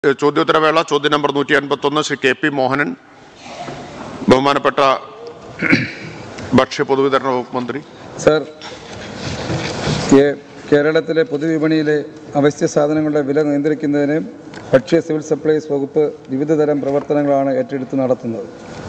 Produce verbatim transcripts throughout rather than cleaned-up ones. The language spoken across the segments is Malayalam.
ചോദ്യോത്തരവേള ചോദ്യം നമ്പർ നൂറ്റി അൻപത്തൊന്ന് ശ്രീ കെ പി മോഹനൻ. ബഹുമാനപ്പെട്ട ഭക്ഷ്യ പൊതുവിതരണ വകുപ്പ് മന്ത്രി. സർ, കേരളത്തിലെ പൊതുവിപണിയിലെ അവശ്യ സാധനങ്ങളുടെ വില നിയന്ത്രിക്കുന്നതിന് ഭക്ഷ്യ സിവിൽ സപ്ലൈസ് വകുപ്പ് വിവിധ തരം പ്രവർത്തനങ്ങളാണ് ഏറ്റെടുത്ത് നടത്തുന്നത്.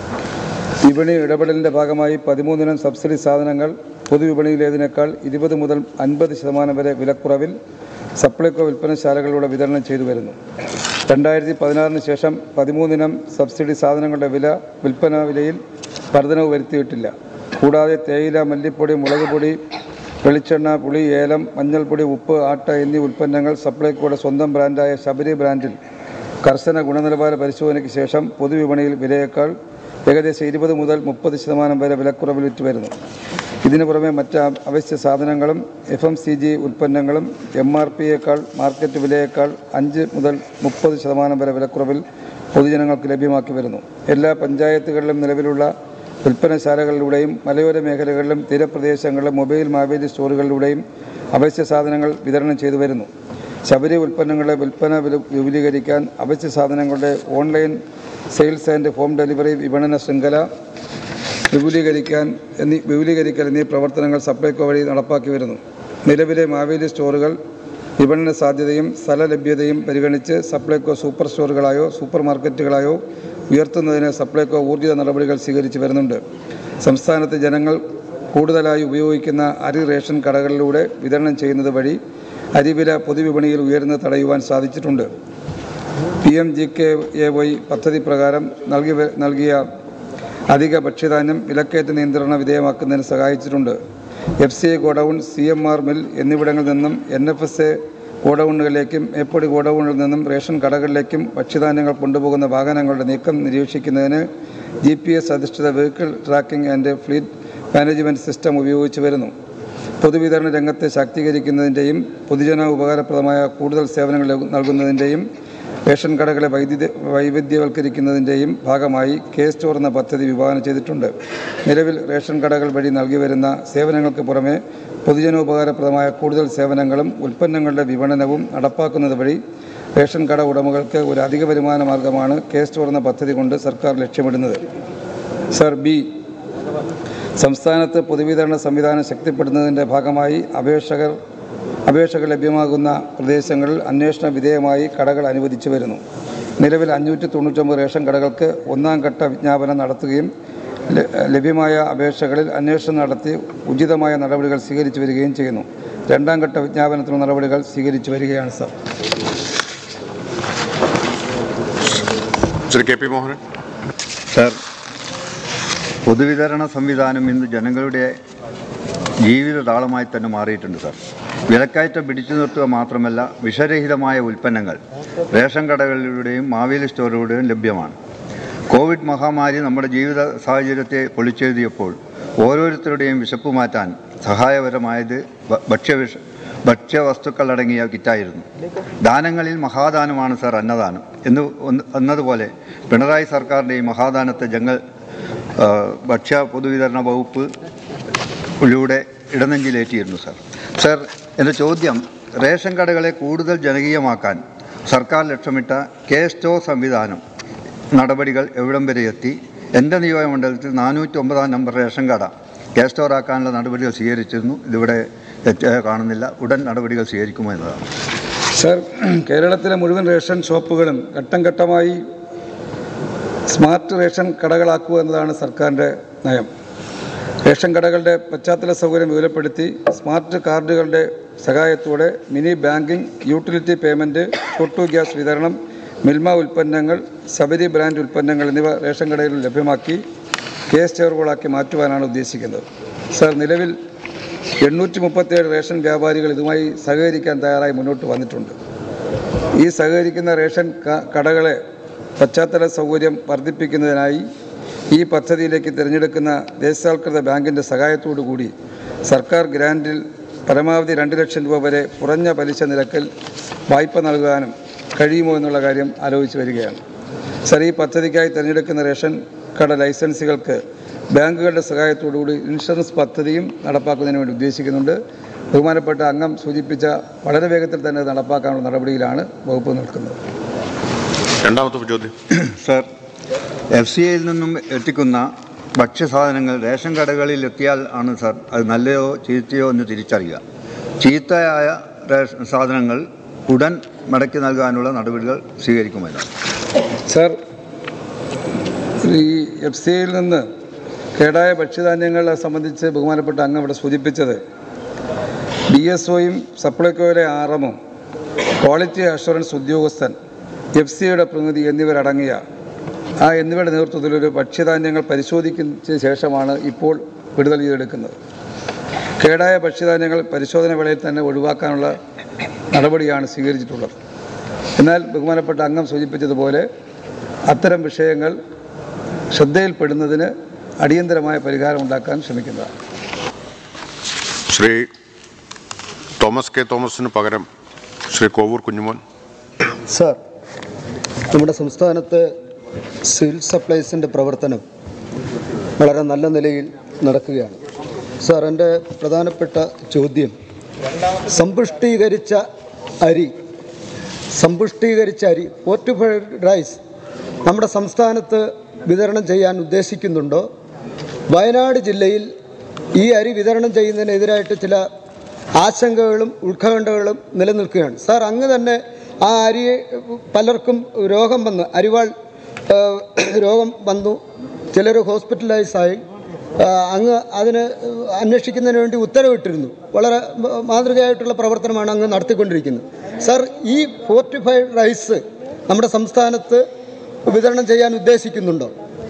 വിപണി ഇടപെടലിൻ്റെ ഭാഗമായി പതിമൂന്നിനം സബ്സിഡി സാധനങ്ങൾ പൊതുവിപണിയിലേതിനേക്കാൾ ഇരുപത് മുതൽ അൻപത് ശതമാനം വരെ വിലക്കുറവിൽ സപ്ലൈകോ വിൽപ്പനശാലകളിലൂടെ വിതരണം ചെയ്തു വരുന്നു. രണ്ടായിരത്തി പതിനാറിന് ശേഷം പതിമൂന്നിനം സബ്സിഡി സാധനങ്ങളുടെ വില വിൽപ്പന വിലയിൽ വർധനവ് വരുത്തിയിട്ടില്ല. കൂടാതെ തേയില, മല്ലിപ്പൊടി, മുളക് പൊടി, വെളിച്ചെണ്ണ, പുളി, ഏലം, മഞ്ഞൾപ്പൊടി, ഉപ്പ്, ആട്ട എന്നീ ഉൽപ്പന്നങ്ങൾ സപ്ലൈകോയുടെ സ്വന്തം ബ്രാൻഡായ ശബരി ബ്രാൻഡിൽ കർശന ഗുണനിലവാര പരിശോധനയ്ക്ക് ശേഷം പൊതുവിപണിയിൽ വിലയേക്കാൾ ഏകദേശം ഇരുപത് മുതൽ മുപ്പത് ശതമാനം വരെ വിലക്കുറവിൽ വിറ്റ് വരുന്നു. ഇതിനു പുറമെ മറ്റ് അവശ്യ സാധനങ്ങളും എഫ് എം സി ജി ഉൽപ്പന്നങ്ങളും എം ആർ പിയേക്കാൾ മാർക്കറ്റ് വിലയേക്കാൾ അഞ്ച് മുതൽ മുപ്പത് ശതമാനം വരെ വിലക്കുറവിൽ പൊതുജനങ്ങൾക്ക് ലഭ്യമാക്കി വരുന്നു. എല്ലാ പഞ്ചായത്തുകളിലും നിലവിലുള്ള വിൽപ്പനശാലകളിലൂടെയും മലയോര മേഖലകളിലും തീരപ്രദേശങ്ങളിലും മൊബൈൽ മാവേലി സ്റ്റോറുകളിലൂടെയും അവശ്യ സാധനങ്ങൾ വിതരണം ചെയ്തു വരുന്നു. ശബരി ഉൽപ്പന്നങ്ങളുടെ വിൽപ്പന വിപുലീകരിക്കാൻ അവശ്യ സാധനങ്ങളുടെ online sales and home delivery വിപണന ശൃംഖല വിപുലീകരിക്കാൻ എന്നീ വിപുലീകരിക്കൽ എന്നീ പ്രവർത്തനങ്ങൾ സപ്ലൈകോ വഴി നടപ്പാക്കി വരുന്നു. നിലവിലെ മാവേലി സ്റ്റോറുകൾ വിപണന സാധ്യതയും സ്ഥലലഭ്യതയും പരിഗണിച്ച് സപ്ലൈകോ സൂപ്പർ സ്റ്റോറുകളായോ സൂപ്പർ മാർക്കറ്റുകളായോ ഉയർത്തുന്നതിന് സപ്ലൈകോ ഊർജിത നടപടികൾ സ്വീകരിച്ചു വരുന്നുണ്ട്. സംസ്ഥാനത്ത് ജനങ്ങൾ കൂടുതലായി ഉപയോഗിക്കുന്ന അരി റേഷൻ കടകളിലൂടെ വിതരണം ചെയ്യുന്നത് വഴി അരിവില പൊതുവിപണിയിൽ ഉയരുന്നത് തടയുവാൻ സാധിച്ചിട്ടുണ്ട്. P M G K A Y പദ്ധതി പ്രകാരം നൽകി നൽകിയ അധിക ഭക്ഷ്യധാന്യം വിലക്കയറ്റ നിയന്ത്രണ വിധേയമാക്കുന്നതിന് സഹായിച്ചിട്ടുണ്ട്. F C A godown, C M R mill എന്നിവിടങ്ങളിൽ നിന്നും എൻ എഫ് എസ് എ ഗോഡൌണുകളിലേക്കും മേപ്പടി ഗോഡൌണിൽ നിന്നും റേഷൻ കടകളിലേക്കും ഭക്ഷ്യധാന്യങ്ങൾ കൊണ്ടുപോകുന്ന വാഹനങ്ങളുടെ നീക്കം നിരീക്ഷിക്കുന്നതിന് ജി പി എസ് അധിഷ്ഠിത vehicle tracking and fleet management system ഉപയോഗിച്ചു വരുന്നു. പൊതുവിതരണ രംഗത്തെ ശാക്തീകരിക്കുന്നതിൻ്റെയും പൊതുജന ഉപകാരപ്രദമായ കൂടുതൽ സേവനങ്ങൾ നൽകുന്നതിൻ്റെയും റേഷൻ കടകളെ വൈദ്യുതി വൈവിധ്യവൽക്കരിക്കുന്നതിൻ്റെയും ഭാഗമായി കെ സ്റ്റോർ എന്ന പദ്ധതി വിഭാവനം ചെയ്തിട്ടുണ്ട്. നിലവിൽ റേഷൻ കടകൾ വഴി നൽകി വരുന്ന സേവനങ്ങൾക്ക് പുറമെ പൊതുജനോപകാരപ്രദമായ കൂടുതൽ സേവനങ്ങളും ഉൽപ്പന്നങ്ങളുടെ വിപണനവും നടപ്പാക്കുന്നത് വഴി റേഷൻ കട ഉടമകൾക്ക് ഒരു അധിക വരുമാന മാർഗമാണ് കെ സ്റ്റോർ എന്ന പദ്ധതി കൊണ്ട് സർക്കാർ ലക്ഷ്യമിടുന്നത്. സർ, ബി സംസ്ഥാനത്ത് പൊതുവിതരണ സംവിധാനം ശക്തിപ്പെടുത്തുന്നതിൻ്റെ ഭാഗമായി അപേക്ഷകർ അപേക്ഷകൾ ലഭ്യമാകുന്ന പ്രദേശങ്ങളിൽ അന്വേഷണ വിധേയമായി കടകൾ അനുവദിച്ചു വരുന്നു. നിലവിൽ അഞ്ഞൂറ്റി തൊണ്ണൂറ്റൊമ്പത് റേഷൻ കടകൾക്ക് ഒന്നാം ഘട്ട വിജ്ഞാപനം നടത്തുകയും ലഭ്യമായ അപേക്ഷകളിൽ അന്വേഷണം നടത്തി ഉചിതമായ നടപടികൾ സ്വീകരിച്ചു വരികയും ചെയ്യുന്നു. രണ്ടാം ഘട്ട വിജ്ഞാപനത്തിനുള്ള നടപടികൾ സ്വീകരിച്ചു വരികയാണ്. Sir Shri K P Mohanan. Sir, പൊതുവിതരണ സംവിധാനം ഇന്ന് ജനങ്ങളുടെ ജീവിത താളമായി തന്നെ മാറിയിട്ടുണ്ട്. സർ, വിലക്കയറ്റം പിടിച്ചു നിർത്തുക മാത്രമല്ല, വിഷരഹിതമായ ഉൽപ്പന്നങ്ങൾ റേഷൻ കടകളിലൂടെയും മാവേലി സ്റ്റോറുകളിലൂടെയും ലഭ്യമാണ്. കോവിഡ് മഹാമാരി നമ്മുടെ ജീവിത സാഹചര്യത്തെ പൊളിച്ചെഴുതിയപ്പോൾ ഓരോരുത്തരുടെയും വിശപ്പ് മാറ്റാൻ സഹായകരമായത് ഭക്ഷ്യവിഷ ഭക്ഷ്യവസ്തുക്കളടങ്ങിയ കിറ്റായിരുന്നു. ദാനങ്ങളിൽ മഹാദാനമാണ് സർ അന്നദാനം എന്ന് എന്നതുപോലെ പിണറായി സർക്കാരിൻ്റെ ഈ മഹാദാനത്തെ ജങ്ങൾ ഭക്ഷ്യ പൊതുവിതരണ വകുപ്പ് ിലൂടെ ഇടനെഞ്ചിലേറ്റിയിരുന്നു. സർ സർ എൻ്റെ ചോദ്യം, റേഷൻ കടകളെ കൂടുതൽ ജനകീയമാക്കാൻ സർക്കാർ ലക്ഷ്യമിട്ട കെ സ്റ്റോർ സംവിധാനം നടപടികൾ എവിടം വരെ എത്തി? എൻ്റെ നിയോജകമണ്ഡലത്തിൽ നാനൂറ്റി ഒമ്പതാം നമ്പർ റേഷൻ കട കെ സ്റ്റോർ ആക്കാനുള്ള നടപടികൾ സ്വീകരിച്ചിരുന്നു. ഇതിവിടെ കാണുന്നില്ല. ഉടൻ നടപടികൾ സ്വീകരിക്കുമോ എന്നതാണ്. സർ, കേരളത്തിലെ മുഴുവൻ റേഷൻ ഷോപ്പുകളും ഘട്ടം ഘട്ടമായി സ്മാർട്ട് റേഷൻ കടകളാക്കുക എന്നതാണ് സർക്കാരിൻ്റെ നയം. റേഷൻ കടകളുടെ പശ്ചാത്തല സൗകര്യം വിപുലപ്പെടുത്തി സ്മാർട്ട് കാർഡുകളുടെ സഹായത്തോടെ mini banking, utility payment, photo gas വിതരണം, മിൽമ ഉൽപ്പന്നങ്ങൾ, ശബരി ബ്രാൻഡ് ഉൽപ്പന്നങ്ങൾ എന്നിവ റേഷൻ കടയിൽ ലഭ്യമാക്കി കെ സ്റ്റോറുകളാക്കി മാറ്റുവാനാണ് ഉദ്ദേശിക്കുന്നത്. സർ, നിലവിൽ എണ്ണൂറ്റി മുപ്പത്തേഴ് റേഷൻ വ്യാപാരികൾ ഇതുമായി സഹകരിക്കാൻ തയ്യാറായി മുന്നോട്ട് വന്നിട്ടുണ്ട്. ഈ സഹകരിക്കുന്ന റേഷൻ കടകളെ പശ്ചാത്തല സൗകര്യം വർദ്ധിപ്പിക്കുന്നതിനായി ഈ പദ്ധതിയിലേക്ക് തിരഞ്ഞെടുക്കുന്ന ദേശസാൽകൃത ബാങ്കിൻ്റെ സഹായത്തോടു കൂടി സർക്കാർ ഗ്രാൻറ്റിൽ പരമാവധി രണ്ട് ലക്ഷം രൂപ വരെ കുറഞ്ഞ പലിശ നിരക്കിൽ വായ്പ നൽകാനും കഴിയുമോ എന്നുള്ള കാര്യം ആലോചിച്ച് വരികയാണ്. സർ, ഈ പദ്ധതിക്കായി തിരഞ്ഞെടുക്കുന്ന റേഷൻ കട ലൈസൻസുകൾക്ക് ബാങ്കുകളുടെ സഹായത്തോടു കൂടി ഇൻഷുറൻസ് പദ്ധതിയും നടപ്പാക്കുന്നതിന് വേണ്ടി ഉദ്ദേശിക്കുന്നുണ്ട്. ബഹുമാനപ്പെട്ട അംഗം സൂചിപ്പിച്ച വളരെ വേഗത്തിൽ തന്നെ നടപ്പാക്കാനുള്ള നടപടിയിലാണ് വകുപ്പ് നിൽക്കുന്നത്. രണ്ടാമത്തെ ചോദ്യം. സർ, എഫ് സി ഐയിൽ നിന്നും എത്തിക്കുന്ന ഭക്ഷ്യസാധനങ്ങൾ റേഷൻ കടകളിൽ എത്തിയാൽ ആണ് സാർ അത് നല്ലയോ ചീത്തയോ എന്ന് തിരിച്ചറിയുക. ചീത്തയായ റേഷൻ സാധനങ്ങൾ ഉടൻ മടക്കി നൽകാനുള്ള നടപടികൾ സ്വീകരിക്കുമല്ലോ. സർ, ഈ എഫ് സി ഐയിൽ നിന്ന് കേടായ ഭക്ഷ്യധാന്യങ്ങളെ സംബന്ധിച്ച് ബഹുമാനപ്പെട്ട അങ്ങ് ഇവിടെ സൂചിപ്പിച്ചത് ഡി എസ് ഒയും സപ്ലൈകോയിലെ ആർ എമ്മും ക്വാളിറ്റി അഷുറൻസ് ഉദ്യോഗസ്ഥൻ, എഫ് സി ഐയുടെ പ്രതിനിധി എന്നിവരടങ്ങിയ ആ എന്നിവരുടെ നേതൃത്വത്തിലൊരു ഭക്ഷ്യധാന്യങ്ങൾ പരിശോധിക്കുന്ന ശേഷമാണ് ഇപ്പോൾ വിടുതൽ ചെയ്തെടുക്കുന്നത്. കേടായ ഭക്ഷ്യധാന്യങ്ങൾ പരിശോധന വേളയിൽ തന്നെ ഒഴിവാക്കാനുള്ള നടപടിയാണ് സ്വീകരിച്ചിട്ടുള്ളത്. എന്നാൽ ബഹുമാനപ്പെട്ട അംഗം സൂചിപ്പിച്ചതുപോലെ അത്തരം വിഷയങ്ങൾ ശ്രദ്ധയിൽപ്പെടുന്നതിന് അടിയന്തരമായ പരിഹാരം ഉണ്ടാക്കാൻ ശ്രമിക്കുന്നതാണ്. ശ്രീ തോമസ് കെ തോമസിന് പകരം ശ്രീ കോവൂർ കുഞ്ഞുമോൻ. സാർ, നമ്മുടെ സംസ്ഥാനത്ത് സിവിൽ സപ്ലൈസിൻ്റെ പ്രവർത്തനം വളരെ നല്ല നിലയിൽ നടക്കുകയാണ്. സാർ, എൻ്റെ പ്രധാനപ്പെട്ട ചോദ്യം, സമ്പുഷ്ടീകരിച്ച അരി സമ്പുഷ്ടീകരിച്ച അരി ഫോർട്ടിഫൈഡ് റൈസ് നമ്മുടെ സംസ്ഥാനത്ത് വിതരണം ചെയ്യാൻ ഉദ്ദേശിക്കുന്നുണ്ടോ? വയനാട് ജില്ലയിൽ ഈ അരി വിതരണം ചെയ്യുന്നതിനെതിരായിട്ട് ചില ആശങ്കകളും ഉത്കണ്ഠകളും നിലനിൽക്കുകയാണ്. സാർ, അങ്ങ് തന്നെ ആ അരി പലർക്കും രോഗം വന്ന് അരിവാൾ രോഗം വന്നു, ചിലർ ഹോസ്പിറ്റലൈസായി. അങ്ങ് അതിന് അന്വേഷിക്കുന്നതിന് വേണ്ടി ഉത്തരവിട്ടിരുന്നു. വളരെ മാതൃകയായിട്ടുള്ള പ്രവർത്തനമാണ് അങ്ങ് നടത്തിക്കൊണ്ടിരിക്കുന്നത്. സാർ, ഈ ഫോർട്ടിഫൈഡ് റൈസ് നമ്മുടെ സംസ്ഥാനത്ത് വിതരണം ചെയ്യാൻ ഉദ്ദേശിക്കുന്നുണ്ടോ?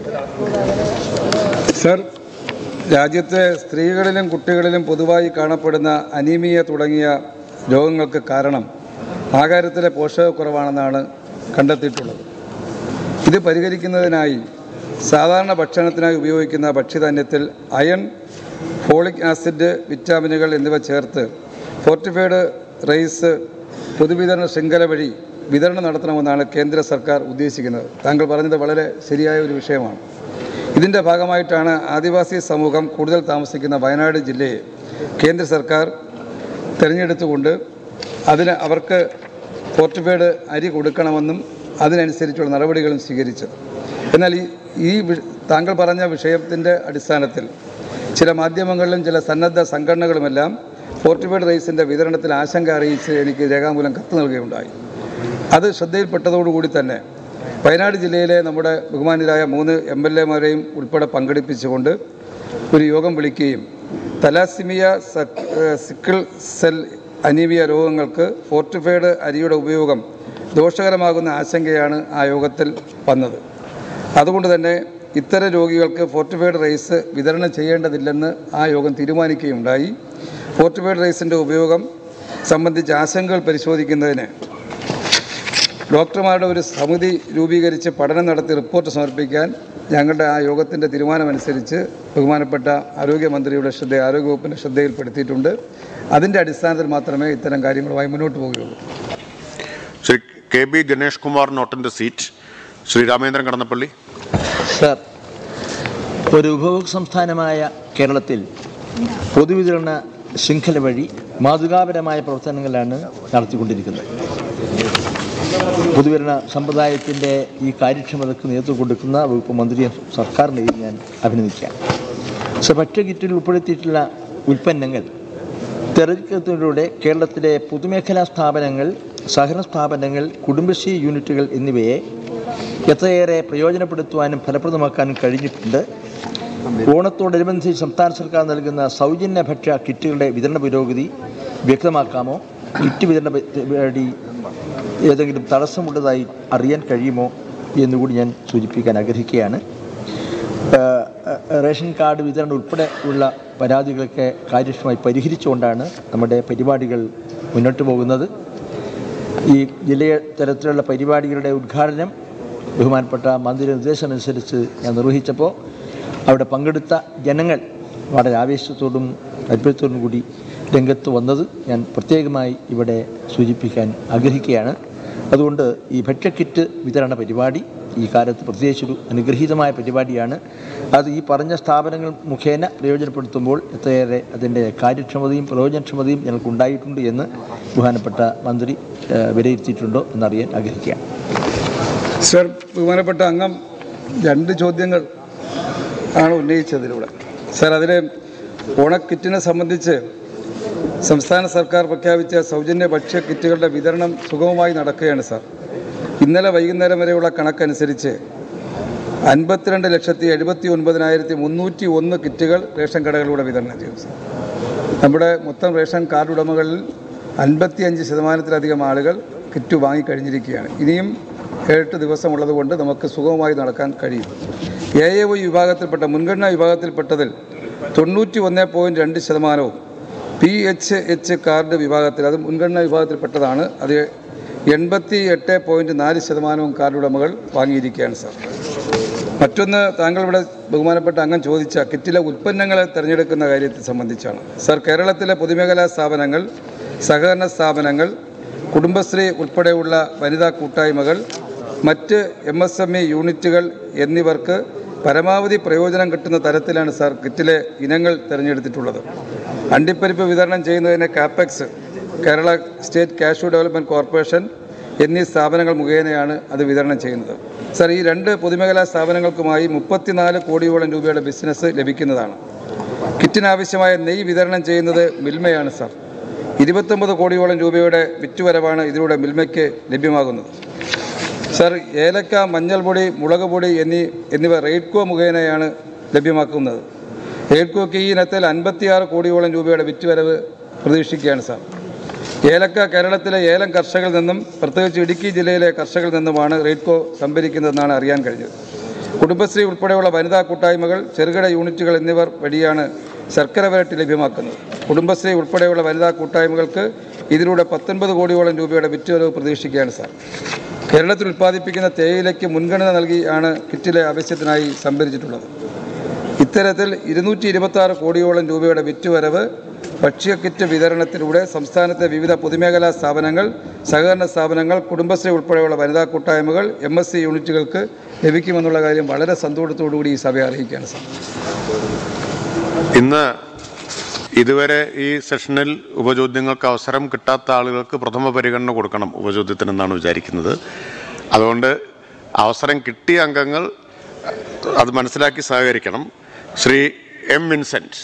സർ, രാജ്യത്തെ സ്ത്രീകളിലും കുട്ടികളിലും പൊതുവായി കാണപ്പെടുന്ന അനീമിയ തുടങ്ങിയ രോഗങ്ങൾക്ക് കാരണം ആഹാരത്തിലെ പോഷകക്കുറവാണെന്നാണ് കണ്ടെത്തിയിട്ടുള്ളത്. ഇത് പരിഹരിക്കുന്നതിനായി സാധാരണ ഭക്ഷണത്തിനായി ഉപയോഗിക്കുന്ന ഭക്ഷ്യധാന്യത്തിൽ അയൺ, ഫോളിക് ആസിഡ്, വിറ്റാമിനുകൾ എന്നിവ ചേർത്ത് ഫോർട്ടിഫൈഡ് റൈസ് പൊതുവിതരണ ശൃംഖല വഴി വിതരണം നടത്തണമെന്നാണ് കേന്ദ്ര സർക്കാർ ഉദ്ദേശിക്കുന്നത്. താങ്കൾ പറഞ്ഞത് വളരെ ശരിയായ ഒരു വിഷയമാണ്. ഇതിൻ്റെ ഭാഗമായിട്ടാണ് ആദിവാസി സമൂഹം കൂടുതൽ താമസിക്കുന്ന വയനാട് ജില്ലയെ കേന്ദ്ര സർക്കാർ തിരഞ്ഞെടുത്തുകൊണ്ട് അതിന് അവർക്ക് ഫോർട്ടിഫൈഡ് അരി കൊടുക്കണമെന്നും അതിനനുസരിച്ചുള്ള നടപടികളും സ്വീകരിച്ചത്. എന്നാൽ ഈ ഈ താങ്കൾ പറഞ്ഞ വിഷയത്തിൻ്റെ അടിസ്ഥാനത്തിൽ ചില മാധ്യമങ്ങളിലും ചില സന്നദ്ധ സംഘടനകളുമെല്ലാം ഫോർട്ടിഫൈഡ് റൈസിൻ്റെ വിതരണത്തിൽ ആശങ്ക അറിയിച്ച് എനിക്ക് രേഖാമൂലം കത്ത് നൽകുകയുണ്ടായി. അത് ശ്രദ്ധയിൽപ്പെട്ടതോടുകൂടി തന്നെ വയനാട് ജില്ലയിലെ നമ്മുടെ ബഹുമാന്യരായ മൂന്ന് എം എൽ എമാരെയും ഉൾപ്പെടെ പങ്കെടുപ്പിച്ചുകൊണ്ട് ഒരു യോഗം വിളിക്കുകയും തലാസിമിയ, സിക്കിൾ സെൽ അനീമിയ രോഗങ്ങൾക്ക് ഫോർട്ടിഫൈഡ് അരിയുടെ ഉപയോഗം ദോഷകരമാകുന്ന ആശങ്കയാണ് ആ യോഗത്തിൽ വന്നത്. അതുകൊണ്ട് തന്നെ ഇത്തരം രോഗികൾക്ക് ഫോർട്ടിഫൈഡ് റൈസ് വിതരണം ചെയ്യേണ്ടതില്ലെന്ന് ആ യോഗം തീരുമാനിക്കുകയുണ്ടായി. ഫോർട്ടിഫൈഡ് റൈസിൻ്റെ ഉപയോഗം സംബന്ധിച്ച ആശങ്കകൾ പരിശോധിക്കുന്നതിന് ഡോക്ടർമാരുടെ ഒരു സമിതി രൂപീകരിച്ച് പഠനം നടത്തി റിപ്പോർട്ട് സമർപ്പിക്കാൻ ഞങ്ങളുടെ ആ യോഗത്തിൻ്റെ തീരുമാനമനുസരിച്ച് ബഹുമാനപ്പെട്ട ആരോഗ്യമന്ത്രിയുടെ ശ്രദ്ധ ആരോഗ്യവകുപ്പിൻ്റെ ശ്രദ്ധയിൽപ്പെടുത്തിയിട്ടുണ്ട്. അതിൻ്റെ അടിസ്ഥാനത്തിൽ മാത്രമേ ഇത്തരം കാര്യങ്ങളുമായി മുന്നോട്ട് പോവുകയുള്ളൂ. Shri K B Ganesh Kumar not in the seat. Shri Ramendran Kadannappally. Sir, ഒരു ഉപഭോക്തൃ സംസ്ഥാനമായ കേരളത്തിൽ പൊതുവിതരണ ശൃംഖല വഴി മാതൃകാപരമായ പ്രവർത്തനങ്ങളാണ് നടത്തിക്കൊണ്ടിരിക്കുന്നത്. പൊതുവിതരണ സമ്പ്രദായത്തിൻ്റെ ഈ കാര്യക്ഷമതയ്ക്ക് നേതൃത്വം കൊടുക്കുന്ന വകുപ്പ് മന്ത്രിയെ സർക്കാരിനെയും ഞാൻ അഭിനന്ദിക്കാം. സർ, ഭക്ഷ്യകിറ്റിൽ ഉൾപ്പെടുത്തിയിട്ടുള്ള ഉൽപ്പന്നങ്ങൾ തെരഞ്ഞെടുക്കുന്നതിലൂടെ കേരളത്തിലെ പൊതുമേഖലാ സ്ഥാപനങ്ങൾ, സഹകരണ സ്ഥാപനങ്ങൾ, കുടുംബശ്രീ യൂണിറ്റുകൾ എന്നിവയെ എത്രയേറെ പ്രയോജനപ്പെടുത്തുവാനും ഫലപ്രദമാക്കാനും കഴിഞ്ഞിട്ടുണ്ട്. ഓണത്തോടനുബന്ധിച്ച് സംസ്ഥാന സർക്കാർ നൽകുന്ന സൗജന്യ ഭക്ഷ്യ കിറ്റുകളുടെ വിതരണ പുരോഗതി വ്യക്തമാക്കാമോ? കിറ്റ് വിതരണ വഴി ഏതെങ്കിലും തടസ്സമുള്ളതായി അറിയാൻ കഴിയുമോ എന്നുകൂടി ഞാൻ സൂചിപ്പിക്കാൻ ആഗ്രഹിക്കുകയാണ്. റേഷൻ കാർഡ് വിതരണം ഉൾപ്പെടെ ഉള്ള പരാതികളൊക്കെ കാര്യക്ഷമമായി പരിഹരിച്ചുകൊണ്ടാണ് നമ്മുടെ പരിപാടികൾ മുന്നോട്ട് പോകുന്നത്. ഈ ജില്ലയെ തരത്തിലുള്ള പരിപാടികളുടെ ഉദ്ഘാടനം ബഹുമാനപ്പെട്ട മന്ത്രിയുടെ നിർദ്ദേശമനുസരിച്ച് ഞാൻ നിർവഹിച്ചപ്പോൾ അവിടെ പങ്കെടുത്ത ജനങ്ങൾ വളരെ ആവേശത്തോടും താല്പര്യത്തോടും കൂടി രംഗത്ത് വന്നത് ഞാൻ പ്രത്യേകമായി ഇവിടെ സൂചിപ്പിക്കാൻ ആഗ്രഹിക്കുകയാണ്. അതുകൊണ്ട് ഈ ഭക്ഷ്യക്കിറ്റ് വിതരണ പരിപാടി ഈ കാലത്ത് പ്രത്യേകിച്ചൊരു അനുഗ്രഹീതമായ പരിപാടിയാണ്. അത് ഈ പറഞ്ഞ സ്ഥാപനങ്ങൾ മുഖേന പ്രയോജനപ്പെടുത്തുമ്പോൾ എത്രയേറെ അതിൻ്റെ കാര്യക്ഷമതയും പ്രയോജനക്ഷമതയും ഞങ്ങൾക്കുണ്ടായിട്ടുണ്ട് എന്ന് ബഹുമാനപ്പെട്ട മന്ത്രി വിലയിരുത്തിയിട്ടുണ്ടോ എന്നറിയാൻ ആഗ്രഹിക്കുകയാണ്. സർ, ബഹുമാനപ്പെട്ട അംഗം രണ്ട് ചോദ്യങ്ങൾ ആണ് ഉന്നയിച്ചതിലൂടെ. സർ, അതിൽ ഓണക്കിറ്റിനെ സംബന്ധിച്ച് സംസ്ഥാന സർക്കാർ പ്രഖ്യാപിച്ച സൗജന്യ ഭക്ഷ്യ കിറ്റുകളുടെ വിതരണം സുഗമമായി നടക്കുകയാണ് സാർ. ഇന്നലെ വൈകുന്നേരം വരെയുള്ള കണക്കനുസരിച്ച് അൻപത്തിരണ്ട് ലക്ഷത്തി എഴുപത്തി ഒൻപതിനായിരത്തി മുന്നൂറ്റി ഒന്ന് കിറ്റുകൾ റേഷൻ കടകളിലൂടെ വിതരണം ചെയ്തു സാർ. നമ്മുടെ മൊത്തം റേഷൻ കാർഡ് ഉടമകളിൽ അൻപത്തി അഞ്ച് ശതമാനത്തിലധികം ആളുകൾ കിറ്റ് വാങ്ങിക്കഴിഞ്ഞിരിക്കുകയാണ്. ഇനിയും ഏഴെട്ട് ദിവസമുള്ളത് കൊണ്ട് നമുക്ക് സുഗമമായി നടക്കാൻ കഴിയും. എ എ വൈ വിഭാഗത്തിൽപ്പെട്ട മുൻഗണനാ വിഭാഗത്തിൽപ്പെട്ടതിൽ തൊണ്ണൂറ്റി ഒന്ന് പോയിൻറ്റ് രണ്ട് ശതമാനവും പി എച്ച് എച്ച് കാർഡ് വിഭാഗത്തിൽ, അത് മുൻഗണനാ വിഭാഗത്തിൽപ്പെട്ടതാണ്, അത് എൺപത്തി എട്ട് പോയിൻറ്റ് നാല് ശതമാനവും കാർഡ് ഉടമകൾ വാങ്ങിയിരിക്കുകയാണ് സാർ. മറ്റൊന്ന്, താങ്കൾ ഇവിടെ ബഹുമാനപ്പെട്ട അംഗം ചോദിച്ച കിറ്റിലെ ഉൽപ്പന്നങ്ങളെ തിരഞ്ഞെടുക്കുന്ന കാര്യത്തെ സംബന്ധിച്ചാണ്. സാർ, കേരളത്തിലെ പൊതുമേഖലാ സ്ഥാപനങ്ങൾ, സഹകരണ സ്ഥാപനങ്ങൾ, കുടുംബശ്രീ ഉൾപ്പെടെയുള്ള വനിതാ കൂട്ടായ്മകൾ, മറ്റ് എം എസ് എം ഇ യൂണിറ്റുകൾ എന്നിവർക്ക് പരമാവധി പ്രയോജനം കിട്ടുന്ന തരത്തിലാണ് സാർ കിറ്റിലെ ഇനങ്ങൾ തിരഞ്ഞെടുത്തിട്ടുള്ളത്. അണ്ടിപ്പരിപ്പ് വിതരണം ചെയ്യുന്നതിന് Capex, Kerala state cashew development corporation എന്നീ സ്ഥാപനങ്ങൾ മുഖേനയാണ് അത് വിതരണം ചെയ്യുന്നത്. സാർ, ഈ രണ്ട് പൊതുമേഖലാ സ്ഥാപനങ്ങൾക്കുമായി മുപ്പത്തിനാല് കോടിയോളം രൂപയുടെ ബിസിനസ് ലഭിക്കുന്നതാണ്. കിറ്റിനാവശ്യമായ നെയ്യ് വിതരണം ചെയ്യുന്നത് മിൽമയാണ് സാർ. ഇരുപത്തൊമ്പത് കോടിയോളം രൂപയുടെ വിറ്റുവരവാണ് ഇതിലൂടെ മിൽമയ്ക്ക് ലഭ്യമാകുന്നത്. സാർ, ഏലക്ക, മഞ്ഞൾപ്പൊടി, മുളക് പൊടി എന്നീ എന്നിവ റെയ്ഡ്കോ മുഖേനയാണ് ലഭ്യമാക്കുന്നത്. റെയ്ഡ്കോയ്ക്ക് ഈ ഇനത്തിൽ അൻപത്തിയാറ് കോടിയോളം രൂപയുടെ വിറ്റുവരവ് പ്രതീക്ഷിക്കുകയാണ് സാർ. ഏലക്ക കേരളത്തിലെ ഏലം കർഷകരിൽ നിന്നും, പ്രത്യേകിച്ച് ഇടുക്കി ജില്ലയിലെ കർഷകരിൽ നിന്നുമാണ് റെയ്ഡ്കോ സംഭരിക്കുന്നതെന്നാണ് അറിയാൻ കഴിഞ്ഞത്. കുടുംബശ്രീ ഉൾപ്പെടെയുള്ള വനിതാ കൂട്ടായ്മകൾ, ചെറുകിട യൂണിറ്റുകൾ എന്നിവർ വഴിയാണ് ശർക്കര വരട്ടി ലഭ്യമാക്കുന്നത്. കുടുംബശ്രീ ഉൾപ്പെടെയുള്ള വനിതാ കൂട്ടായ്മകൾക്ക് ഇതിലൂടെ പത്തൊൻപത് കോടിയോളം രൂപയുടെ വിറ്റുവരവ് പ്രതീക്ഷിക്കുകയാണ് സാർ. കേരളത്തിൽ ഉൽപ്പാദിപ്പിക്കുന്ന തേയിലയ്ക്ക് മുൻഗണന നൽകിയാണ് കിറ്റിലെ ആവശ്യത്തിനായി സംഭരിച്ചിട്ടുള്ളത്. ഇത്തരത്തിൽ ഇരുന്നൂറ്റി ഇരുപത്തി ആറ് കോടിയോളം രൂപയുടെ വിറ്റുവരവ് ഭക്ഷ്യ കിറ്റ് വിതരണത്തിലൂടെ സംസ്ഥാനത്തെ വിവിധ പൊതുമേഖലാ സ്ഥാപനങ്ങൾ, സഹകരണ സ്ഥാപനങ്ങൾ, കുടുംബശ്രീ ഉൾപ്പെടെയുള്ള വനിതാ കൂട്ടായ്മകൾ, എം എസ് സി യൂണിറ്റുകൾക്ക് ലഭിക്കുമെന്നുള്ള കാര്യം വളരെ സന്തോഷത്തോടുകൂടി ഈ സഭയെ അറിയിക്കുകയാണ് സാർ. ഇന്ന് ഇതുവരെ ഈ സെഷനിൽ ഉപചോദ്യങ്ങൾക്ക് അവസരം കിട്ടാത്ത ആളുകൾക്ക് പ്രഥമ പരിഗണന കൊടുക്കണം ഉപചോദ്യത്തിനെന്നാണ് വിചാരിക്കുന്നത്. അതുകൊണ്ട് അവസരം കിട്ടിയ അംഗങ്ങൾ അത് മനസ്സിലാക്കി സഹകരിക്കണം. ശ്രീ എം വിൻസെന്റ്,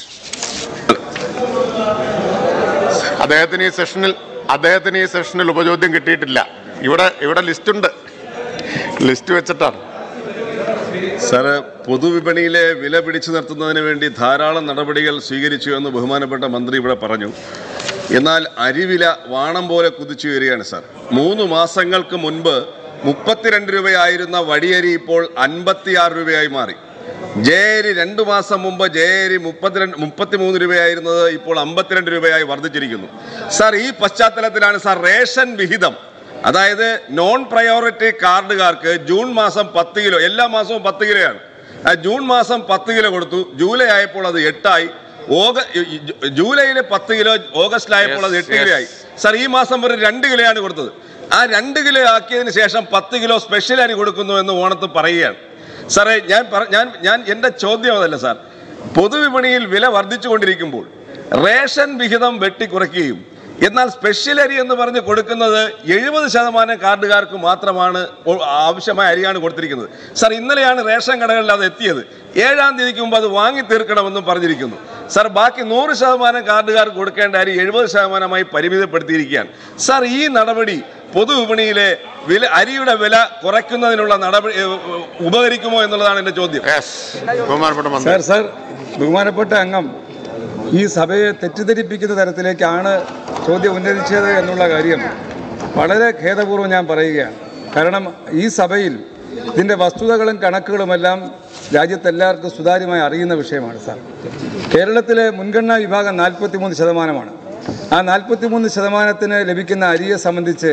അദ്ദേഹത്തിന് ഈ സെഷനിൽ അദ്ദേഹത്തിന് ഈ സെഷനിൽ ഉപചോദ്യം കിട്ടിയിട്ടില്ല. ഇവിടെ ഇവിടെ ലിസ്റ്റുണ്ട്, ലിസ്റ്റ് വെച്ചിട്ടാണ്. സാറ്, പൊതുവിപണിയിലെ വില പിടിച്ചു നിർത്തുന്നതിന് വേണ്ടി ധാരാളം നടപടികൾ സ്വീകരിച്ചു എന്ന് ബഹുമാനപ്പെട്ട മന്ത്രി ഇവിടെ പറഞ്ഞു. എന്നാൽ അരിവില വാണം പോലെ കുതിച്ചു വരികയാണ് സാർ. മൂന്ന് മാസങ്ങൾക്ക് മുൻപ് മുപ്പത്തിരണ്ട് രൂപയായിരുന്ന വടിയരി ഇപ്പോൾ അൻപത്തിയാറ് രൂപയായി മാറി. ജയരി രണ്ടു മാസം മുമ്പ് ജയരി മുപ്പത്തിരണ്ട് മുപ്പത്തിമൂന്ന് രൂപയായിരുന്നത് ഇപ്പോൾ അമ്പത്തിരണ്ട് രൂപയായി വർദ്ധിച്ചിരിക്കുന്നു. സാർ, ഈ പശ്ചാത്തലത്തിലാണ് സാർ റേഷൻ വിഹിതം, അതായത് നോൺ പ്രയോറിറ്റി കാർഡുകാർക്ക് ജൂൺ മാസം പത്ത് കിലോ, എല്ലാ മാസവും പത്ത് കിലോയാണ്. ജൂൺ മാസം പത്ത് കിലോ കൊടുത്തു, ജൂലൈ ആയപ്പോൾ അത് എട്ടായി, ഓഗ ജൂലൈയിൽ പത്ത് കിലോ, ഓഗസ്റ്റിലായപ്പോൾ അത് എട്ട് കിലോ ആയി. സാർ, ഈ മാസം വരെ രണ്ട് കിലോയാണ് കൊടുത്തത്. ആ രണ്ട് കിലോ ആക്കിയതിന് ശേഷം പത്ത് കിലോ സ്പെഷ്യൽ അരി കൊടുക്കുന്നു എന്ന് ഓണത്ത് പറയുകയാണ്. സാറേ, ഞാൻ ഞാൻ ഞാൻ എൻ്റെ ചോദ്യം അതല്ല സാർ. പൊതുവിപണിയിൽ വില വർദ്ധിച്ചുകൊണ്ടിരിക്കുമ്പോൾ റേഷൻ വിഹിതം വെട്ടിക്കുറയ്ക്കുകയും എന്നാൽ സ്പെഷ്യൽ അരി എന്ന് പറഞ്ഞ് കൊടുക്കുന്നത് എഴുപത് ശതമാനം കാർഡുകാർക്ക് മാത്രമാണ് ആവശ്യമായ അരിയാണ് കൊടുത്തിരിക്കുന്നത്. സാർ, ഇന്നലെയാണ് റേഷൻ കടകളിൽ അത് എത്തിയത്. ഏഴാം തീയതിക്ക് മുമ്പ് അത് വാങ്ങി തീർക്കണമെന്നും പറഞ്ഞിരിക്കുന്നു. സാർ, ബാക്കി നൂറ് ശതമാനം കാർഡുകാർക്ക് കൊടുക്കേണ്ട അരി എഴുപത് ശതമാനമായി പരിമിതപ്പെടുത്തിയിരിക്കുകയാണ്. സാർ, ഈ നടപടി പൊതുവിപണിയിലെ വില അരിയുടെ വില കുറയ്ക്കുന്നതിനുള്ള നടപടി ഉപകരിക്കുമോ എന്നുള്ളതാണ് എൻ്റെ ചോദ്യം. സാർ സാർ ബഹുമാനപ്പെട്ട അംഗം ഈ സഭയെ തെറ്റിദ്ധരിപ്പിക്കുന്ന തരത്തിലേക്കാണ് ചോദ്യം ഉന്നയിച്ചത് എന്നുള്ള കാര്യം വളരെ ഖേദപൂർവ്വം ഞാൻ പറയുകയാണ്. കാരണം ഈ സഭയിൽ ഇതിൻ്റെ വസ്തുതകളും കണക്കുകളുമെല്ലാം രാജ്യത്തെല്ലാവർക്കും സുതാര്യമായി അറിയുന്ന വിഷയമാണ് സാർ. കേരളത്തിലെ മുൻഗണനാ വിഭാഗം നാൽപ്പത്തി മൂന്ന് ശതമാനമാണ്. ആ നാൽപ്പത്തി മൂന്ന് ശതമാനത്തിന് ലഭിക്കുന്ന അരിയെ സംബന്ധിച്ച്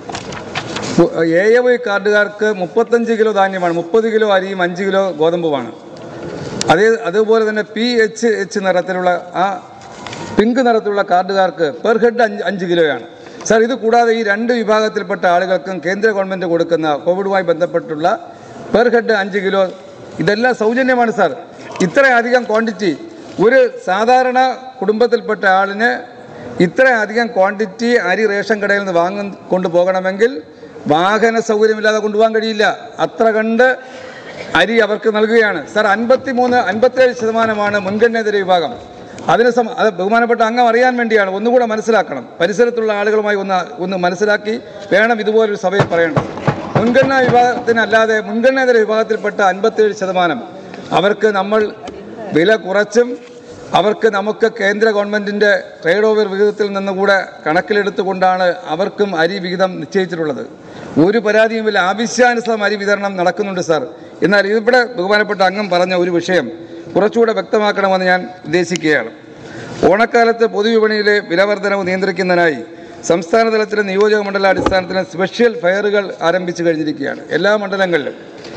എ എ വൈ കാർഡുകാർക്ക് മുപ്പത്തഞ്ച് കിലോ ധാന്യമാണ്, മുപ്പത് കിലോ അരിയും അഞ്ച് കിലോ ഗോതമ്പുമാണ്. അതേ അതുപോലെ തന്നെ പി എച്ച് എച്ച് നിറത്തിലുള്ള ആ പിങ്ക് നിറത്തിലുള്ള കാർഡുകാർക്ക് പെർ ഹെഡ് അഞ്ച് അഞ്ച് കിലോയാണ്. സാർ, ഇത് കൂടാതെ ഈ രണ്ട് വിഭാഗത്തിൽപ്പെട്ട ആളുകൾക്കും കേന്ദ്ര ഗവൺമെൻറ് കൊടുക്കുന്ന കോവിഡുമായി ബന്ധപ്പെട്ടുള്ള പെർ ഹെഡ് അഞ്ച് കിലോ ഇതെല്ലാം സൗജന്യമാണ് സാർ. ഇത്രയധികം ക്വാണ്ടിറ്റി ഒരു സാധാരണ കുടുംബത്തിൽപ്പെട്ട ആളിന് ഇത്രയധികം ക്വാണ്ടിറ്റി അരി റേഷൻ കടയിൽ നിന്ന് വാങ്ങി കൊണ്ടുപോകണമെങ്കിൽ വാഹന സൗകര്യമില്ലാതെ കൊണ്ടുപോകാൻ കഴിയില്ല. അത്ര കണ്ട് അരി അവർക്ക് നൽകുകയാണ്. സാർ അൻപത്തി മൂന്ന് അൻപത്തേഴ് ശതമാനമാണ് മുൻഗണനേതര വിഭാഗം. അതിന് സം അത് ബഹുമാനപ്പെട്ട അംഗം അറിയാൻ വേണ്ടിയാണ്, ഒന്നുകൂടെ മനസ്സിലാക്കണം. പരിസരത്തുള്ള ആളുകളുമായി ഒന്ന് ഒന്ന് മനസ്സിലാക്കി വേണം ഇതുപോലൊരു സഭയിൽ പറയേണ്ടത്. മുൻഗണനാ വിഭാഗത്തിനല്ലാതെ മുൻഗണനേതര വിഭാഗത്തിൽപ്പെട്ട അൻപത്തേഴ് ശതമാനം അവർക്ക് നമ്മൾ വില കുറച്ചും അവർക്ക് നമുക്ക് കേന്ദ്ര ഗവൺമെൻറ്റിൻ്റെ ട്രേഡ് ഓവർ വിഹിതത്തിൽ നിന്നുകൂടെ കണക്കിലെടുത്തുകൊണ്ടാണ് അവർക്കും അരി വിഹിതം നിശ്ചയിച്ചിട്ടുള്ളത്. ഒരു പരാതിയുമില്ല, ആവശ്യാനുസരണം അരി വിതരണം നടക്കുന്നുണ്ട് സാർ. എന്നാൽ ഇവിടെ ബഹുമാനപ്പെട്ട അംഗം പറഞ്ഞ ഒരു വിഷയം കുറച്ചുകൂടെ വ്യക്തമാക്കണമെന്ന് ഞാൻ ഉദ്ദേശിക്കുകയാണ്. ഓണക്കാലത്ത് പൊതുവിപണിയിലെ വിലവർധനവ് നിയന്ത്രിക്കുന്നതിനായി സംസ്ഥാന തലത്തിലെ നിയോജക മണ്ഡലാടിസ്ഥാനത്തിന് സ്പെഷ്യൽ ഫെയറുകൾ ആരംഭിച്ചു കഴിഞ്ഞിരിക്കുകയാണ് എല്ലാ മണ്ഡലങ്ങളിലും.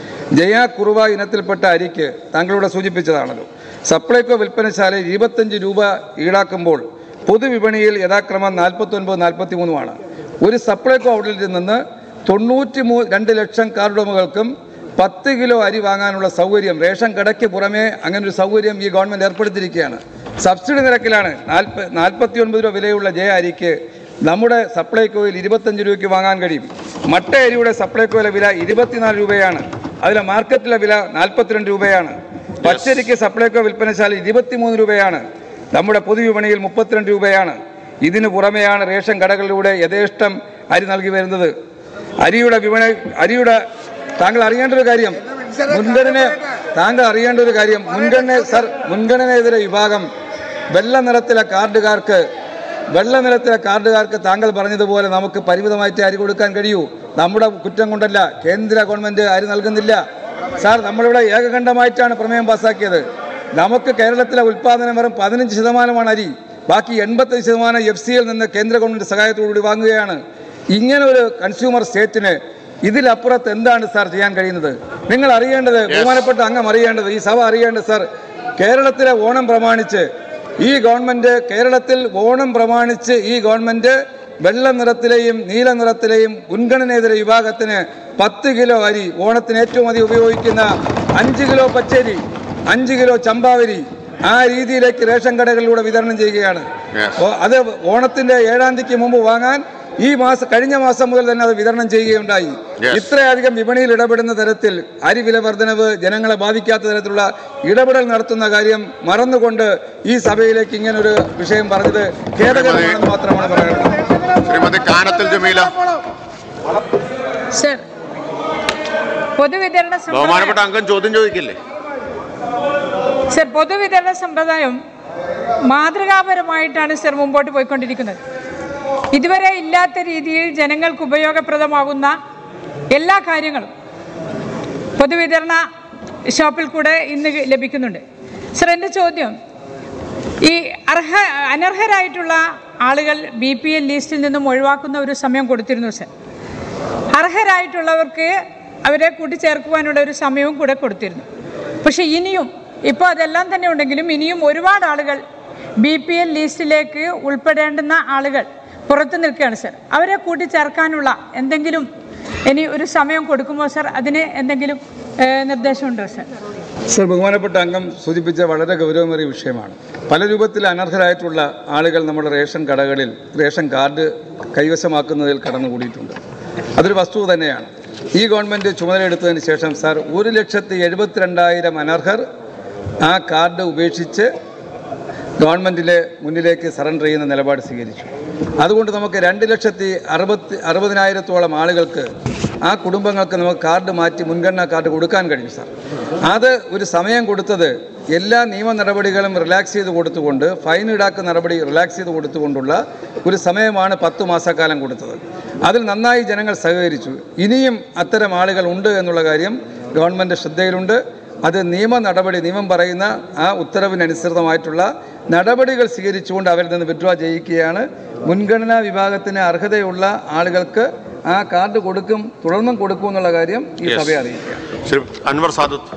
ജയ കുറുവ ഇനത്തിൽപ്പെട്ട അരിക്ക് താങ്കളിവിടെ സൂചിപ്പിച്ചതാണല്ലോ, സപ്ലൈകോ വിൽപ്പനശാലയിൽ ഇരുപത്തഞ്ച് രൂപ ഈടാക്കുമ്പോൾ പൊതുവിപണിയിൽ യഥാക്രമം നാൽപ്പത്തൊൻപത് നാൽപ്പത്തി മൂന്നുമാണ്. ഒരു സപ്ലൈകോ ഔട്ട്ലെറ്റിൽ നിന്ന് തൊണ്ണൂറ്റി മൂ രണ്ട് ലക്ഷം കാർഡുടമകൾക്കും പത്ത് കിലോ അരി വാങ്ങാനുള്ള സൗകര്യം റേഷൻ കടയ്ക്ക് പുറമേ അങ്ങനൊരു സൗകര്യം ഈ ഗവൺമെൻറ് ഏർപ്പെടുത്തിയിരിക്കുകയാണ്. സബ്സിഡി നിരക്കിലാണ് നാൽപ്പ നാൽപ്പത്തി ഒൻപത് രൂപ വിലയുള്ള ജയ അരിക്ക് നമ്മുടെ സപ്ലൈകോയിൽ ഇരുപത്തഞ്ച് രൂപയ്ക്ക് വാങ്ങാൻ കഴിയും. മട്ട അരിയുടെ സപ്ലൈകോയിലെ വില ഇരുപത്തിനാല് രൂപയാണ്. അതിലെ മാർക്കറ്റിലെ വില നാൽപ്പത്തിരണ്ട് രൂപയാണ്. പച്ചരിക്ക് സപ്ലൈകോ വിൽപ്പനശാല ഇരുപത്തിമൂന്ന് രൂപയാണ്. നമ്മുടെ പൊതുവിപണിയിൽ മുപ്പത്തിരണ്ട് രൂപയാണ്. ഇതിനു പുറമെയാണ് റേഷൻ കടകളിലൂടെ യഥേഷ്ടം അരി നൽകി വരുന്നത്. അരിയുടെ വിപണി അരിയുടെ താങ്കൾ അറിയേണ്ട ഒരു കാര്യം മുൻഗണന താങ്കൾ അറിയേണ്ട ഒരു കാര്യം മുൻഗണന സർ മുൻഗണനേതര വിഭാഗം വെള്ള നിറത്തിലെ കാർഡുകാർക്ക് വെള്ള നിറത്തിലെ കാർഡുകാർക്ക് താങ്കൾ പറഞ്ഞതുപോലെ നമുക്ക് പരിമിതമായിട്ട് അരി കൊടുക്കാൻ കഴിയൂ. നമ്മുടെ കുറ്റം കൊണ്ടല്ല, കേന്ദ്ര ഗവൺമെൻറ് അരി നൽകുന്നില്ല സാർ. നമ്മളിവിടെ ഏകകണ്ഠമായിട്ടാണ് പ്രമേയം പാസ്സാക്കിയത്. നമുക്ക് കേരളത്തിലെ ഉൽപ്പാദനം വെറും പതിനഞ്ച് ശതമാനമാണ് അരി, ബാക്കി എൺപത്തഞ്ച് ശതമാനം എഫ് സിയിൽ നിന്ന് കേന്ദ്ര ഗവൺമെൻറ് സഹായത്തോടുകൂടി വാങ്ങുകയാണ്. ഇങ്ങനെ ഒരു കൺസ്യൂമർ സ്റ്റേറ്റിന് ഇതിലപ്പുറത്ത് എന്താണ് സാർ ചെയ്യാൻ കഴിയുന്നത്? നിങ്ങൾ അറിയേണ്ടത്, ബഹുമാനപ്പെട്ട അംഗം അറിയേണ്ടത്, ഈ സഭ അറിയേണ്ടത് സാർ, കേരളത്തിലെ ഓണം പ്രമാണിച്ച് ഈ ഗവൺമെൻറ് കേരളത്തിൽ ഓണം പ്രമാണിച്ച് ഈ ഗവൺമെൻറ് വെള്ള നിറത്തിലെയും നീല നിറത്തിലെയും മുൻഗണനേതര വിഭാഗത്തിന് പത്ത് കിലോ അരി, ഓണത്തിന് ഏറ്റവും അധികം ഉപയോഗിക്കുന്ന അഞ്ച് കിലോ പച്ചരി, അഞ്ച് കിലോ ചമ്പാവരി ആ രീതിയിലേക്ക് റേഷൻ കടകളിലൂടെ വിതരണം ചെയ്യുകയാണ്. അത് ഓണത്തിൻ്റെ ഏഴാം തീയതിക്ക് മുമ്പ് വാങ്ങാൻ ഈ മാസം കഴിഞ്ഞ മാസം മുതൽ തന്നെ അത് വിതരണം ചെയ്യുകയുണ്ടായി. ഇത്രയധികം വിപണിയിൽ ഇടപെടുന്ന തരത്തിൽ അരി വില വർധനവ് ജനങ്ങളെ ബാധിക്കാത്ത തരത്തിലുള്ള ഇടപെടൽ നടത്തുന്ന കാര്യം മറന്നുകൊണ്ട് ഈ സഭയിലേക്ക് ഇങ്ങനൊരു വിഷയം പറഞ്ഞത് ഖേദകരമാണെന്ന് മാത്രമാണ് പറയുന്നത്. ശ്രീമതി കാനത്തിൽ ജമീല. സർ, പൊതുവിതരണ ബഹുമാനപ്പെട്ട അംഗം ചോദ്യം ചോദിക്കില്ലേ? സർ, പൊതുവിതരണ സമ്പ്രദായം മാതൃകാപരമായിട്ടാണ് സർ മുമ്പോട്ട് പോയിക്കൊണ്ടിരിക്കുന്നത്. ഇതുവരെ ഇല്ലാത്ത രീതിയിൽ ജനങ്ങൾക്ക് ഉപയോഗപ്രദമാകുന്ന എല്ലാ കാര്യങ്ങളും പൊതുവിതരണ ഷോപ്പിൽ കൂടെ ഇന്ന് ലഭിക്കുന്നുണ്ട്. സർ, എൻ്റെ ചോദ്യം, ഈ അർഹ അനർഹരായിട്ടുള്ള ആളുകൾ ബി പി എൽ ലിസ്റ്റിൽ നിന്നും ഒഴിവാക്കുന്ന ഒരു സമയം കൊടുത്തിരുന്നു സർ. അർഹരായിട്ടുള്ളവർക്ക് അവരെ കൂട്ടിച്ചേർക്കുവാനുള്ള ഒരു സമയവും കൂടെ കൊടുത്തിരുന്നു. പക്ഷേ ഇനിയും ഇപ്പോൾ അതെല്ലാം തന്നെ ഉണ്ടെങ്കിലും ഇനിയും ഒരുപാട് ആളുകൾ ബി പി എൽ ലിസ്റ്റിലേക്ക് ഉൾപ്പെടേണ്ടുന്ന ആളുകൾ പുറത്തു നിൽക്കുകയാണ് സർ. അവരെ കൂട്ടിച്ചേർക്കാനുള്ള എന്തെങ്കിലും ഇനി ഒരു സമയം കൊടുക്കുമോ സർ? അതിന് എന്തെങ്കിലും നിർദ്ദേശമുണ്ടോ സർ? സർ, ബഹുമാനപ്പെട്ട അംഗം സൂചിപ്പിച്ച വളരെ ഗൗരവമേറിയ വിഷയമാണ്. പല രൂപത്തിൽ അനർഹരായിട്ടുള്ള ആളുകൾ നമ്മുടെ റേഷൻ കടകളിൽ റേഷൻ കാർഡ് കൈവശമാക്കുന്നതിൽ കടന്നുകൂടിയിട്ടുണ്ട്. അതൊരു വസ്തുത തന്നെയാണ്. ഈ ഗവൺമെൻറ് ചുമതലയെടുത്തതിന് ശേഷം സാർ ഒരു ലക്ഷത്തി എഴുപത്തിരണ്ടായിരം അനർഹർ ആ കാർഡ് ഉപേക്ഷിച്ച് ഗവൺമെൻറ്റിലെ മുന്നിലേക്ക് സറണ്ടർ ചെയ്യുന്ന നിലപാട് സ്വീകരിച്ചു. അതുകൊണ്ട് നമുക്ക് രണ്ട് ലക്ഷത്തി അറുപത്തി അറുപതിനായിരത്തോളം ആളുകൾക്ക് ആ കുടുംബങ്ങൾക്ക് നമുക്ക് കാർഡ് മാറ്റി മുൻഗണനാ കാർഡ് കൊടുക്കാൻ കഴിയും സാർ. അത് ഒരു സമയം കൊടുത്തത് എല്ലാ നിയമ നടപടികളും റിലാക്സ് ചെയ്ത് കൊടുത്തുകൊണ്ട്, ഫൈൻ ഈടാക്കുന്ന നടപടി റിലാക്സ് ചെയ്ത് കൊടുത്തുകൊണ്ടുള്ള ഒരു സമയമാണ് പത്തു മാസക്കാലം കൊടുത്തത്. അതിൽ നന്നായി ജനങ്ങൾ സഹകരിച്ചു. ഇനിയും അത്തരം ആളുകൾ ഉണ്ട് എന്നുള്ള കാര്യം ഗവൺമെൻറ് ശ്രദ്ധയിലുണ്ട്. അത് നിയമ നടപടി, നിയമം പറയുന്ന ആ ഉത്തരവിനനുസൃതമായിട്ടുള്ള നടപടികൾ സ്വീകരിച്ചുകൊണ്ട് അവരിൽ നിന്ന് വിഡ്രോ ചെയ്യിക്കുകയാണ്. മുൻഗണനാ വിഭാഗത്തിന് അർഹതയുള്ള ആളുകൾക്ക് ആ കാർഡ് കൊടുക്കും, തുടർന്നും കൊടുക്കും എന്നുള്ള കാര്യം ഈ സഭയെ അറിയിക്കുക. അൻവർ സാദത്ത്.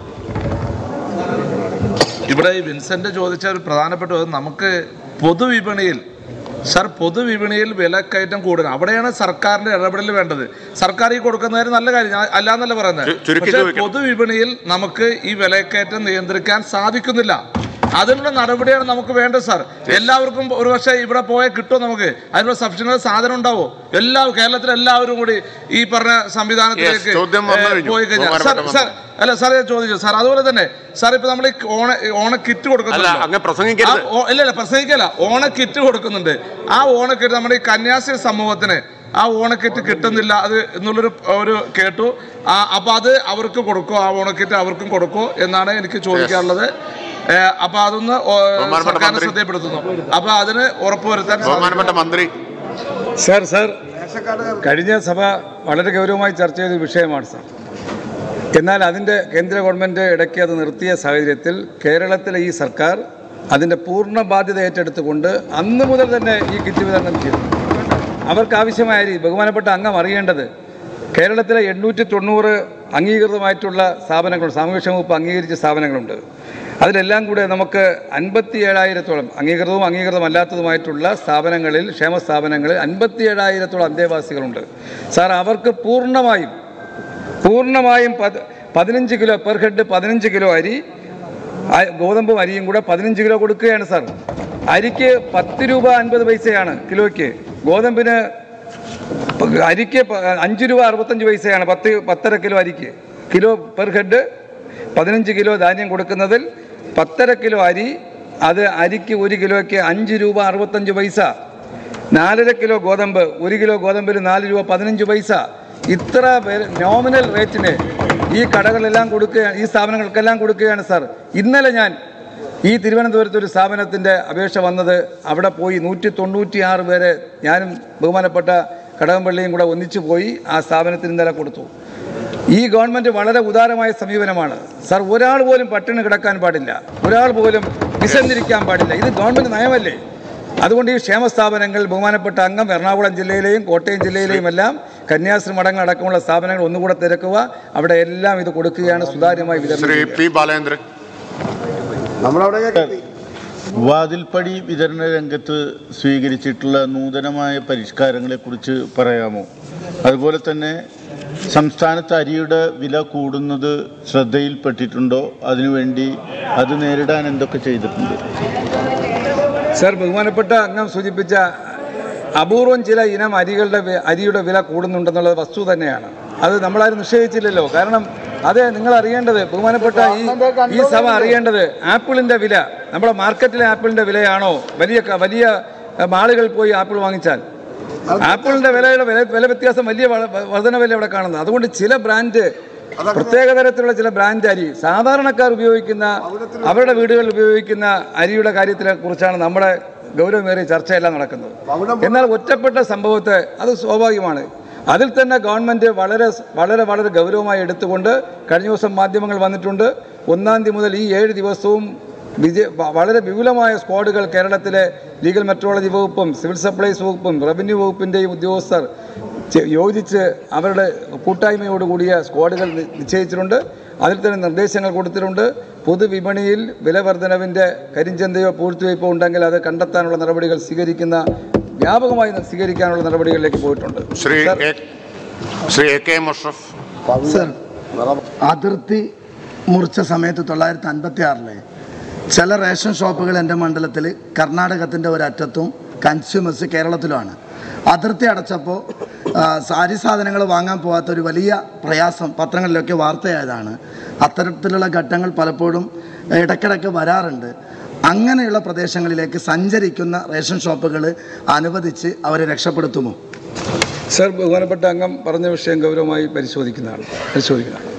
ഇവിടെ ഈ വിൻസെന്റ് ചോദിച്ച ഒരു പ്രധാനപ്പെട്ട നമുക്ക് പൊതുവിപണിയിൽ സർ പൊതുവിപണിയിൽ വിലക്കയറ്റം കൂടുതൽ, അവിടെയാണ് സർക്കാരിന്റെ ഇടപെടൽ വേണ്ടത്. സർക്കാർ ഈ കൊടുക്കുന്നതിന് നല്ല കാര്യം അല്ലാന്നല്ല പറയുന്നത്. പക്ഷേ പൊതുവിപണിയിൽ നമുക്ക് ഈ വിലക്കയറ്റം നിയന്ത്രിക്കാൻ സാധിക്കുന്നില്ല. അതിനുള്ള നടപടിയാണ് നമുക്ക് വേണ്ടത് സാർ. എല്ലാവർക്കും ഒരു പക്ഷേ ഇവിടെ പോയാൽ കിട്ടുമോ നമുക്ക്? അതിനുള്ള സഫിഷ്യന്റ് സാധനം ഉണ്ടാവോ? എല്ലാ കേരളത്തിലെ എല്ലാവരും കൂടി ഈ പറഞ്ഞ സംവിധാനത്തിലേക്ക് പോയി കഴിഞ്ഞാൽ സാർ സാർ അല്ല സാർ ഞാൻ ചോദിച്ചു സാർ. അതുപോലെ തന്നെ സാർ ഇപ്പൊ നമ്മൾ ഈ ഓണ ഓണ കിറ്റ് കൊടുക്കുന്നുണ്ട്. ഇല്ല ഇല്ല പ്രസംഗിക്കല്ല, ഓണ കിറ്റ് കൊടുക്കുന്നുണ്ട്. ആ ഓണക്കിറ്റ് നമ്മുടെ ഈ കന്യാസ്ത്രീ സമൂഹത്തിന് ആ ഓണക്കിറ്റ് കിട്ടുന്നില്ല അത് എന്നുള്ളൊരു ഒരു കേട്ടു. അപ്പൊ അത് അവർക്ക് കൊടുക്കോ, ആ ഓണക്കിറ്റ് അവർക്കും കൊടുക്കോ എന്നാണ് എനിക്ക് ചോദിക്കാനുള്ളത്. അപ്പൊ അതൊന്ന് സർക്കാരിനെ ശ്രദ്ധപ്പെടുത്തുന്നു. അപ്പൊ അതിന് ഉറപ്പുവരുത്താൻ മന്ത്രി സാർ സാർ കഴിഞ്ഞ സഭ വളരെ ഗൗരവമായി ചർച്ച ചെയ്ത വിഷയമാണ് സാർ. എന്നാൽ അതിൻ്റെ കേന്ദ്ര ഗവൺമെൻറ് ഇടയ്ക്ക് അത് നിർത്തിയ സാഹചര്യത്തിൽ കേരളത്തിലെ ഈ സർക്കാർ അതിൻ്റെ പൂർണ്ണ ബാധ്യത ഏറ്റെടുത്തുകൊണ്ട് അന്ന് മുതൽ തന്നെ ഈ കിറ്റ് വിതരണം ചെയ്തു. അവർക്ക് ആവശ്യമായ അരി ബഹുമാനപ്പെട്ട അംഗം അറിയേണ്ടത് കേരളത്തിലെ എണ്ണൂറ്റി തൊണ്ണൂറ് അംഗീകൃതമായിട്ടുള്ള സ്ഥാപനങ്ങളുണ്ട്, സാമൂഹ്യക്ഷേമ വകുപ്പ് അംഗീകരിച്ച സ്ഥാപനങ്ങളുണ്ട്. അതിലെല്ലാം കൂടെ നമുക്ക് അൻപത്തി ഏഴായിരത്തോളം അംഗീകൃതവും അംഗീകൃതമല്ലാത്തതുമായിട്ടുള്ള സ്ഥാപനങ്ങളിൽ ക്ഷേമ സ്ഥാപനങ്ങളിൽ അൻപത്തി ഏഴായിരത്തോളം അന്തേവാസികളുണ്ട് സാർ. അവർക്ക് പൂർണ്ണമായും പൂർണ്ണമായും പത് പതിനഞ്ച് കിലോ പെർ ഹെഡ് പതിനഞ്ച് കിലോ അരി ഗോതമ്പും അരിയും കൂടെ പതിനഞ്ച് കിലോ കൊടുക്കുകയാണ് സാർ. അരിക്ക് പത്ത് രൂപ അൻപത് പൈസയാണ് കിലോയ്ക്ക്, ഗോതമ്പിന് അരിക്ക് അഞ്ച് രൂപ അറുപത്തഞ്ച് പൈസയാണ് പത്ത് പത്തര കിലോ അരിക്ക്. കിലോ പെർ ഹെഡ് പതിനഞ്ച് കിലോ ധാന്യം കൊടുക്കുന്നതിൽ പത്തര കിലോ അരി, അത് അരിക്ക് ഒരു കിലോയ്ക്ക് അഞ്ച് രൂപ അറുപത്തഞ്ച് പൈസ. നാലര കിലോ ഗോതമ്പ്, ഒരു കിലോ ഗോതമ്പിൽ നാല് രൂപ പതിനഞ്ച് പൈസ. ഇത്ര നോമിനൽ റേറ്റിന് ഈ കടകളെല്ലാം കൊടുക്കുകയാണ്, ഈ സ്ഥാപനങ്ങൾക്കെല്ലാം കൊടുക്കുകയാണ് സാർ. ഇന്നലെ ഞാൻ ഈ തിരുവനന്തപുരത്ത് ഒരു സ്ഥാപനത്തിൻ്റെ അപേക്ഷ വന്നത്, അവിടെ പോയി നൂറ്റി തൊണ്ണൂറ്റി ആറ് പേരെ ഞാനും ബഹുമാനപ്പെട്ട കടകംപള്ളിയും കൂടെ ഒന്നിച്ചു പോയി ആ സ്ഥാപനത്തിന് ഇന്നലെ കൊടുത്തു. ഈ ഗവൺമെൻറ് വളരെ ഉദാരമായ സമീപനമാണ് സാർ. ഒരാൾ പോലും പട്ടിണി കിടക്കാൻ പാടില്ല, ഒരാൾ പോലും വിശന്നിരിക്കാൻ പാടില്ല. ഇത് ഗവൺമെൻറ് നയമല്ലേ? അതുകൊണ്ട് ഈ ക്ഷേമ സ്ഥാപനങ്ങൾ ബഹുമാനപ്പെട്ട അംഗം എറണാകുളം ജില്ലയിലെയും കോട്ടയം ജില്ലയിലെയും എല്ലാം കന്യാസ്ത്രീ മഠങ്ങൾ അടക്കമുള്ള സ്ഥാപനങ്ങൾ ഒന്നുകൂടെ തിരക്കുക, അവിടെ എല്ലാം ഇത് കൊടുക്കുകയാണ് സുതാര്യമായി വിതരണം. വാതിൽപ്പടി വിതരണ രംഗത്ത് സ്വീകരിച്ചിട്ടുള്ള നൂതനമായ പരിഷ്കാരങ്ങളെക്കുറിച്ച് പറയാമോ? അതുപോലെ തന്നെ സംസ്ഥാനത്ത് അരിയുടെ വില കൂടുന്നത് ശ്രദ്ധയിൽപ്പെട്ടിട്ടുണ്ടോ? അതിനുവേണ്ടി അത് നേരിടാൻ എന്തൊക്കെ ചെയ്തിട്ടുണ്ട്? സാർ, ബഹുമാനപ്പെട്ട അംഗം സൂചിപ്പിച്ച അപൂർവം ചില ഇനം അരികളുടെ അരിയുടെ വില കൂടുന്നുണ്ടെന്നുള്ളത് വസ്തു തന്നെയാണ്. അത് നമ്മളാരും നിഷേധിച്ചില്ലല്ലോ. കാരണം അത് നിങ്ങൾ അറിയേണ്ടത്, ബഹുമാനപ്പെട്ട ഈ ഈ സഭ അറിയേണ്ടത്, ആപ്പിളിൻ്റെ വില നമ്മുടെ മാർക്കറ്റിലെ ആപ്പിളിൻ്റെ വിലയാണോ വലിയ വലിയ മാളുകളിൽ പോയി ആപ്പിൾ വാങ്ങിച്ചാൽ ആപ്പിളിൻ്റെ വിലയുടെ വില വില വ്യത്യാസം വലിയ വർധന വില ഇവിടെ കാണുന്നത്. അതുകൊണ്ട് ചില ബ്രാൻഡ് പ്രത്യേക തരത്തിലുള്ള ചില ബ്രാൻഡ് അരി സാധാരണക്കാർ ഉപയോഗിക്കുന്ന അവരുടെ വീടുകളിൽ ഉപയോഗിക്കുന്ന അരിയുടെ കാര്യത്തിനെ കുറിച്ചാണ് നമ്മുടെ ഗൗരവമേറിയ ചർച്ചയെല്ലാം നടക്കുന്നത്. എന്നാൽ ഒറ്റപ്പെട്ട സംഭവത്തെ അത് സ്വാഭാവികമാണ്. അതിൽ തന്നെ ഗവൺമെൻറ് വളരെ വളരെ വളരെ ഗൗരവമായി എടുത്തുകൊണ്ട് കഴിഞ്ഞ ദിവസം മാധ്യമങ്ങൾ വന്നിട്ടുണ്ട്. ഒന്നാം തീയതി മുതൽ ഈ ഏഴ് ദിവസവും വിജയ വളരെ വിപുലമായ സ്ക്വാഡുകൾ കേരളത്തിലെ ലീഗൽ മെട്രോളജി വകുപ്പും സിവിൽ സപ്ലൈസ് വകുപ്പും റവന്യൂ വകുപ്പിൻ്റെയും ഉദ്യോഗസ്ഥർ യോജിച്ച് അവരുടെ കൂട്ടായ്മയോടുകൂടിയ സ്ക്വാഡുകൾ നിശ്ചയിച്ചിട്ടുണ്ട്. അതിൽ തന്നെ നിർദ്ദേശങ്ങൾ കൊടുത്തിട്ടുണ്ട്. പൊതുവിപണിയിൽ വില വർധനവിൻ്റെ കരിഞ്ചന്തയോ പൂഴ്ത്തിവയ്പോ ഉണ്ടെങ്കിൽ അത് കണ്ടെത്താനുള്ള നടപടികൾ സ്വീകരിക്കുന്ന വ്യാപകമായി സ്വീകരിക്കാനുള്ള നടപടികളിലേക്ക് പോയിട്ടുണ്ട്. Shri Shri A K Musharaf sir, അതിർത്തി മുറിച്ച സമയത്ത് തൊള്ളായിരത്തി അൻപത്തി ആറിലെ ചില റേഷൻ ഷോപ്പുകൾ എൻ്റെ മണ്ഡലത്തിൽ കർണാടകത്തിൻ്റെ ഒരറ്റത്തും കൺസ്യൂമേഴ്സ് കേരളത്തിലുമാണ്. അതിർത്തി അടച്ചപ്പോൾ സാരി സാധനങ്ങൾ വാങ്ങാൻ പോകാത്ത ഒരു വലിയ പ്രയാസം പത്രങ്ങളിലൊക്കെ വാർത്തയായതാണ്. അത്തരത്തിലുള്ള ഘട്ടങ്ങൾ പലപ്പോഴും ഇടയ്ക്കിടയ്ക്ക് വരാറുണ്ട്. അങ്ങനെയുള്ള പ്രദേശങ്ങളിലേക്ക് സഞ്ചരിക്കുന്ന റേഷൻ ഷോപ്പുകൾ അനുവദിച്ച് അവരെ രക്ഷപ്പെടുത്തുമോ? സർ, ബഹുമാനപ്പെട്ട അംഗം പറഞ്ഞ വിഷയം ഗൗരവമായി പരിശോധിക്കുന്നതാണ് പരിശോധിക്കുന്നതാണ്